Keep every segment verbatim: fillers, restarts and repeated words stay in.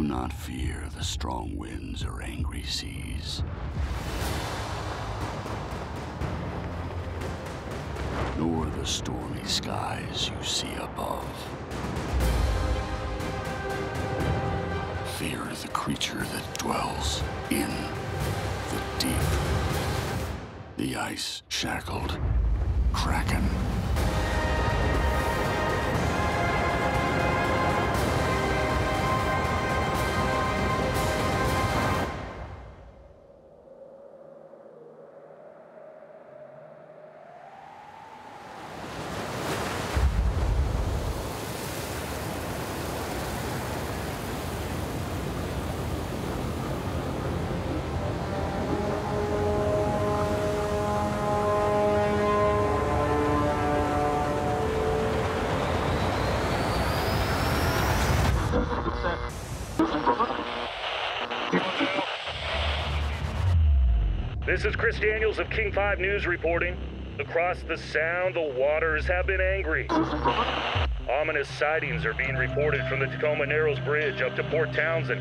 not fear the strong winds or angry seas, nor the stormy skies you see above. Fear the creature that dwells in the deep, the ice-shackled Kraken. This is Chris Daniels of King five News reporting. Across the Sound, the waters have been angry. Ominous sightings are being reported from the Tacoma Narrows Bridge up to Port Townsend.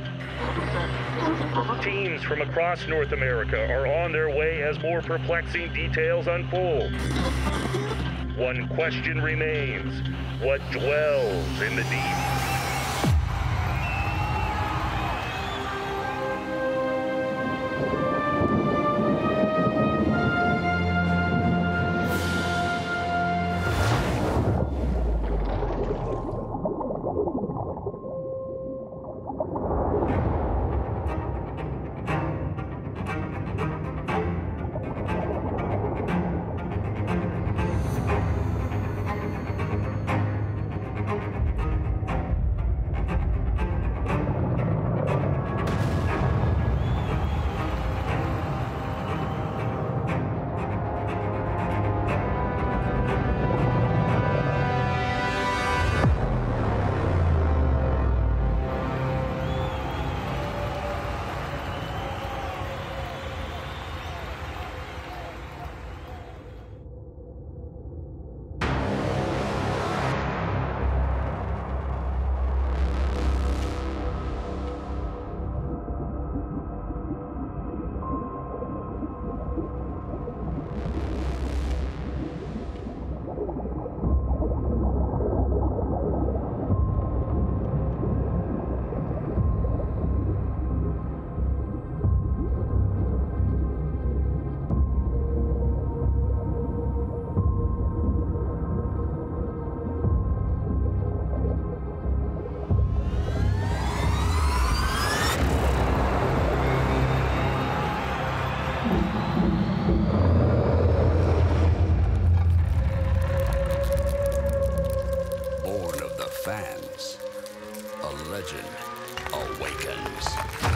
Teams from across North America are on their way as more perplexing details unfold. One question remains: what dwells in the deep? Fans, a legend awakens.